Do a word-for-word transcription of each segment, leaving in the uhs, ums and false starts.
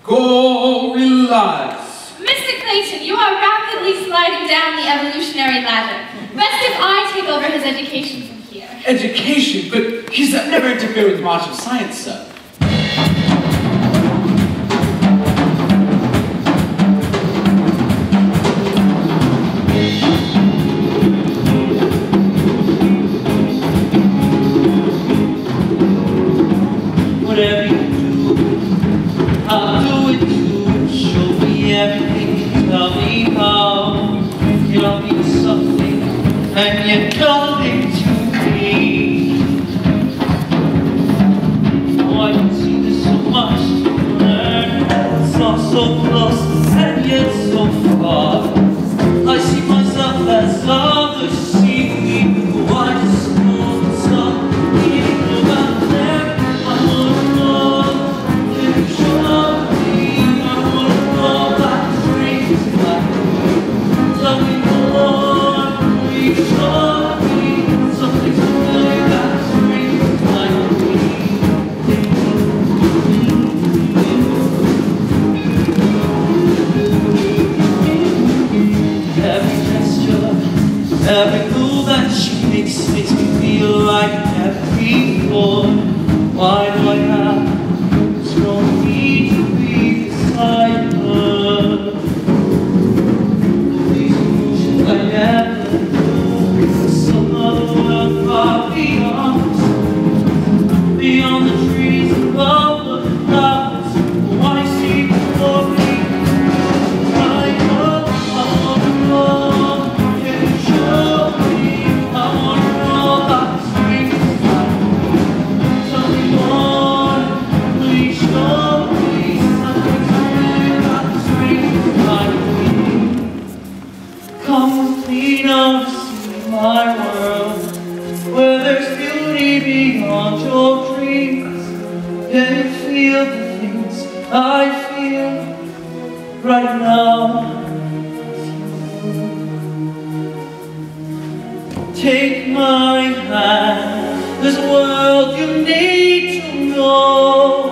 Go, relax. Mister Clayton, you are rapidly sliding down the evolutionary ladder. Best if I take over his education from here. Education? But he's never interfered with the march of science, sir. Whatever you do, I'll do it too. Show me everything, tell me how. You don't mean something, and you don't need to be. Oh, I can see there's so much to learn. It's all so close and yet so far. I see myself as others see me. Oh, I just won't stop thinking about them. I wanna know, can you show me? I wanna know about dreams like you. Tell me more, will you show me something familiar about dreams like me? Every gesture, every move that she makes makes me feel like I've never before. Why do I have this strong need to be beside her? These emotions I never knew, some other world far beyond, beyond the trees above the flowers. Why see before me? I know, I wanna know, can you show me? I wanna know about the streets like tell me more, will you show me something familiar about the streets like me? Come with me now to see my world, where there's beauty beyond your dreams. Can you feel the things I feel right now? Take my hand, there's a world you need to know.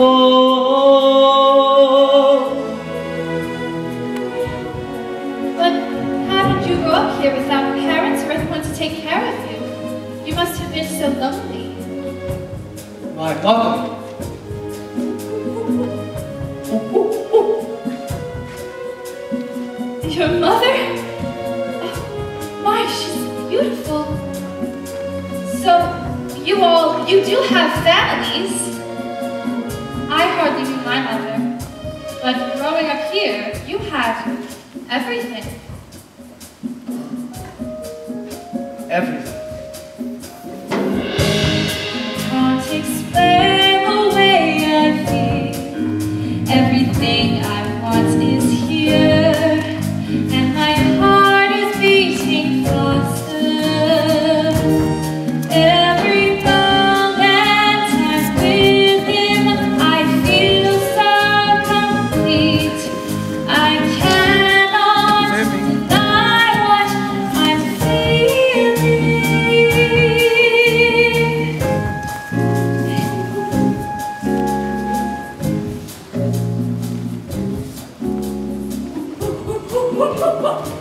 But how did you grow up here without parents or anyone to take care of you? You must have been so lonely. My mother. Your mother? Oh, my, she's beautiful. So, you all, you do have families. I hardly knew my mother. But growing up here, you had everything. Everything. Can't explain the way I feel. Everything I want is here. And my heart is beating faster. Every moment I'm with him, I feel so complete. I cannot deny what I'm feeling. Whoop, whoop, whoop, whoop.